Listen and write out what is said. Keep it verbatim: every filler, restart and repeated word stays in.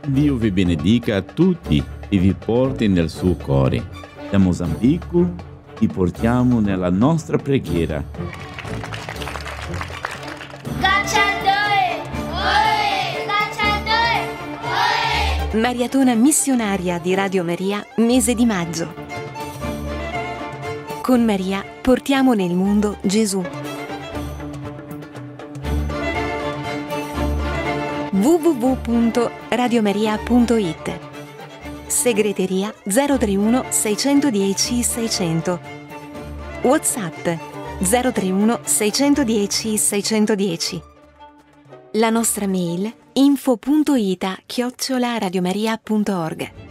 Dio vi benedica a tutti e vi porti nel suo cuore. Da Mozambico ti portiamo nella nostra preghiera. Cacciatore! Oe! Cacciatore! Oe! Maratona missionaria di Radio Maria, mese di maggio. Con Maria portiamo nel mondo Gesù. w w w punto radiomaria punto i t. Segreteria zero trentuno seicentodieci seicento. WhatsApp zero trentuno seicentodieci seicentodieci. La nostra mail info punto ita chiocciola radiomaria punto org.